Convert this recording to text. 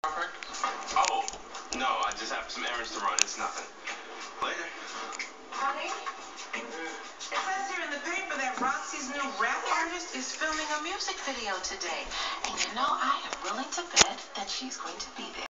girlfriend? Oh, no, I just have some errands to run. It's nothing. Later. Honey? It says here in the paper that Roxy's new rap artist is filming a music video today. And you know, I am willing to bet that she's going to be there.